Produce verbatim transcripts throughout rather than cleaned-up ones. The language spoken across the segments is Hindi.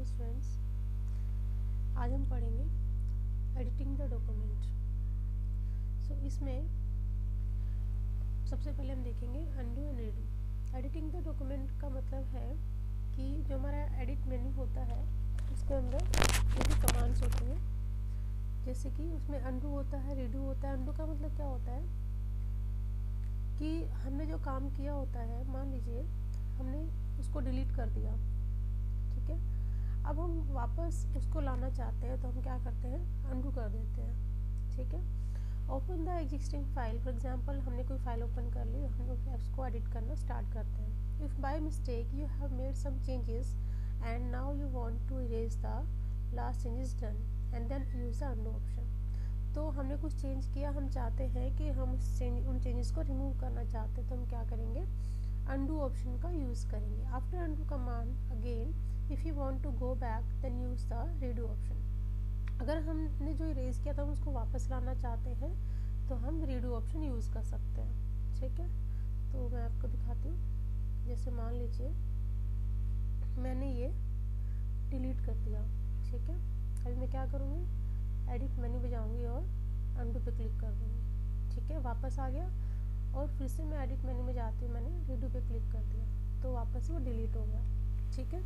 हेलो स्टूडेंट्स, आज हम पढ़ेंगे एडिटिंग द डॉक्यूमेंट। सो इसमें सबसे पहले हम देखेंगे undo and redo. Editing the document का मतलब है कि जो हमारा एडिट मेन्यू होता है उसके अंदर जो भी कमांड्स होती हैं, जैसे कि उसमें अनडू होता है, रीडू होता है। अनडू का मतलब क्या होता है कि हमने जो काम किया होता है, मान लीजिए हमने उसको डिलीट कर दिया, ठीक है। अब हम वापस उसको लाना चाहते हैं तो हम क्या करते हैं, अनडू कर देते हैं, ठीक है। Open the existing file, for example हमने कोई फाइल ओपन कर ली, हम उसको एडिट करना स्टार्ट करते हैं। If by mistake you have made some changes and now you want to erase the last changes done and then use the undo option. तो हमने कुछ चेंज किया, हम चाहते हैं कि हम उस चेंज उन चेंजेस को रिमूव करना चाहते हैं, तो हम क्या करेंगे, अनडू ऑप्शन का यूज़ करेंगे। After undo command again if you want to go back then use the redo option. अगर हमने जो इरेज किया था हम उसको वापस लाना चाहते हैं तो हम रीडू ऑप्शन यूज़ कर सकते हैं, ठीक है। तो मैं आपको दिखाती हूँ। जैसे मान लीजिए मैंने ये डिलीट कर दिया, ठीक है। अभी मैं क्या करूँगी, एडिट मेन्यू पे जाऊँगी और अनडू पे क्लिक कर दूँगी, ठीक है। वापस आ गया और फिर से मैं एडिट मेन्यू में जाती हूँ, मैंने रीडू पे क्लिक कर दिया तो वापस वो डिलीट हो गया, ठीक है।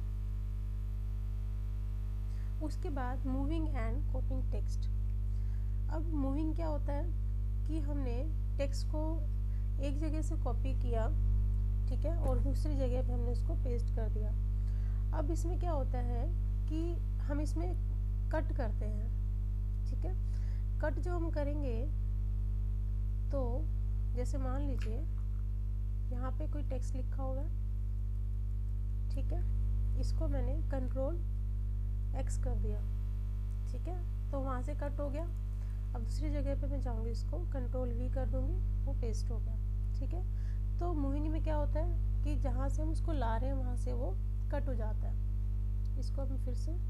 उसके बाद मूविंग एंड कॉपिंग टेक्स्ट। अब मूविंग क्या होता है कि हमने टेक्स्ट को एक जगह से कॉपी किया, ठीक है, और दूसरी जगह पे हमने उसको पेस्ट कर दिया। अब इसमें क्या होता है कि हम इसमें कट करते हैं, ठीक है। कट जो हम करेंगे तो जैसे मान लीजिए यहाँ पे कोई टेक्स्ट लिखा होगा, ठीक है, इसको मैंने कंट्रोल एक्स कर दिया, ठीक है, तो वहाँ से कट हो गया। अब दूसरी जगह पे मैं जाऊँगी, इसको कंट्रोल वी कर दूँगी, वो पेस्ट हो गया, ठीक है। तो मूविंग में क्या होता है कि जहाँ से हम उसको ला रहे हैं वहाँ से वो कट हो जाता है। इसको हम फिर से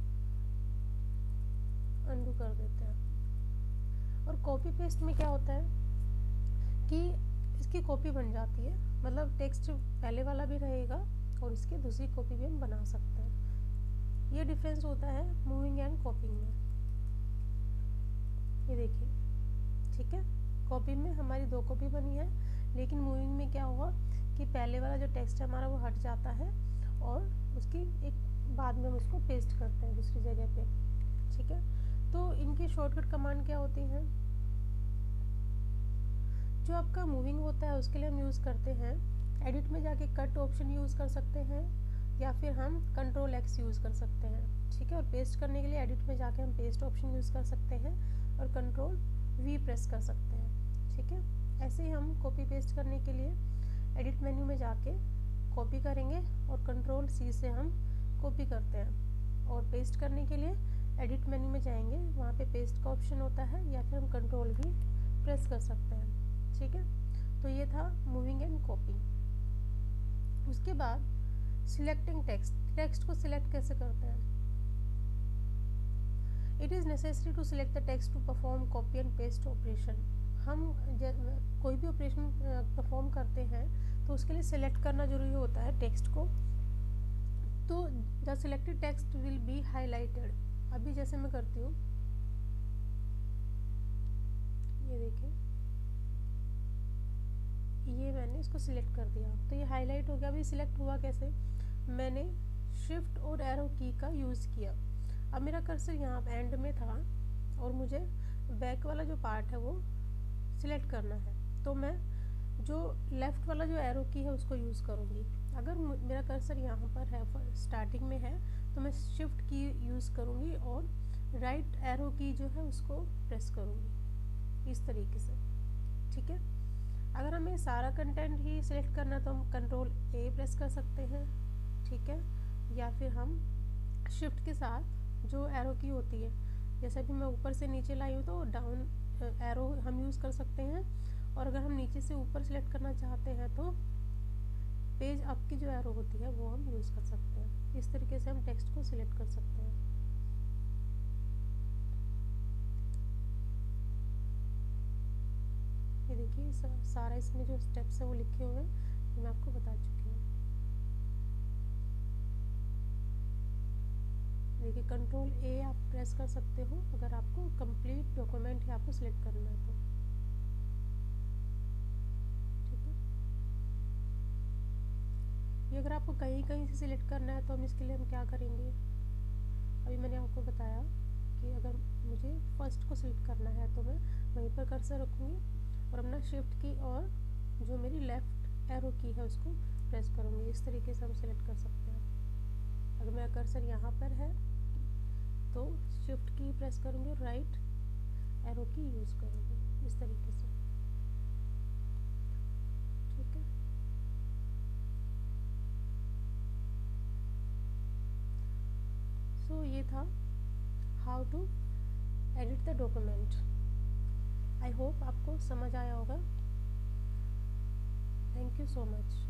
अनडू कर देते हैं। और कॉपी पेस्ट में क्या होता है कि इसकी कॉपी बन जाती है, मतलब टेक्स्ट पहले वाला भी रहेगा और इसकी दूसरी कॉपी भी हम बना सकते हैं। ये डिफरेंस होता है मूविंग एंड कॉपिंग में। ये देखिए, ठीक है, कॉपी में हमारी दो कॉपी बनी है, लेकिन मूविंग में क्या हुआ कि पहले वाला जो टेक्स्ट है हमारा वो हट जाता है और उसकी एक बाद में हम उसको पेस्ट करते हैं दूसरी जगह पे, ठीक है। तो इनकी शॉर्टकट कमांड क्या होती है, जो आपका मूविंग होता है उसके लिए हम यूज़ करते हैं, एडिट में जाके कट ऑप्शन यूज़ कर सकते हैं या फिर हम कंट्रोल एक्स यूज़ कर सकते हैं, ठीक है। और पेस्ट करने के लिए एडिट में जाके हम पेस्ट ऑप्शन यूज़ कर सकते हैं और कंट्रोल वी प्रेस कर सकते हैं, ठीक है। ऐसे ही हम कॉपी पेस्ट करने के लिए एडिट मेन्यू में जाके कॉपी करेंगे और कंट्रोल सी से हम कॉपी करते हैं। और पेस्ट करने के लिए एडिट मेन्यू में जाएंगे, वहाँ पे पेस्ट का ऑप्शन होता है या फिर हम कंट्रोल वी प्रेस कर सकते हैं, ठीक है। तो ये था मूविंग एंड कॉपिंग। उसके बाद सिलेक्टिंग टेक्स्ट। टेक्स्ट को सिलेक्ट कैसे करते हैं, it is necessary to select the text to perform copy and paste operation. हम कोई भी ऑपरेशन परफॉर्म करते हैं तो उसके लिए सिलेक्ट करना जरूरी होता है टेक्स्ट को। तो the selected text will be highlighted. अभी जैसे मैं करती हूँ, ये देखिए, ये मैंने इसको सिलेक्ट कर दिया तो ये हाईलाइट हो गया। अभी सिलेक्ट हुआ कैसे, मैंने शिफ्ट और एरो की का यूज़ किया। अब मेरा कर्सर यहाँ एंड में था और मुझे बैक वाला जो पार्ट है वो सिलेक्ट करना है, तो मैं जो लेफ़्ट वाला जो एरो की है उसको यूज़ करूँगी। अगर मेरा कर्सर यहाँ पर है, स्टार्टिंग में है, तो मैं शिफ्ट की यूज़ करूँगी और राइट एरो की जो है उसको प्रेस करूँगी, इस तरीके से, ठीक है। अगर हमें सारा कंटेंट ही सिलेक्ट करना है तो हम कंट्रोल ए प्रेस कर सकते हैं, ठीक है, या फिर हम शिफ्ट के साथ जो एरो की होती है, जैसे भी मैं ऊपर से नीचे लाई हूँ तो डाउन एरो हम यूज़ कर सकते हैं। और अगर हम नीचे से ऊपर सिलेक्ट करना चाहते हैं तो पेज अप की जो एरो होती है वो हम यूज़ कर सकते हैं। इस तरीके से हम टेक्स्ट को सिलेक्ट कर सकते हैं। ये देखिए, सारा इसमें जो स्टेप्स है वो लिखे हुए हैं, मैं आपको बता चुकी हूँ। देखिए कंट्रोल ए आप प्रेस कर सकते हो अगर आपको कंप्लीट डॉक्यूमेंट ही आपको सिलेक्ट करना है तो, ठीक है। ये अगर आपको कहीं कहीं से सिलेक्ट करना है तो हम इसके लिए हम क्या करेंगे, अभी मैंने आपको बताया कि अगर मुझे फर्स्ट को सिलेक्ट करना है तो मैं वहीं पर कर्सर रखूँगी और अपना शिफ्ट की और जो मेरी लेफ़्ट एरो की है उसको प्रेस करूँगी। इस तरीके से हम सिलेक्ट कर सकते हैं। अगर मेरा कर्सर यहाँ पर है तो शिफ्ट की प्रेस करूँगी और राइट एरो की यूज़ करूँगी इस तरीके से, ठीक है। सो so, ये था how to edit the document. I hope आपको समझ आया होगा। Thank you so much.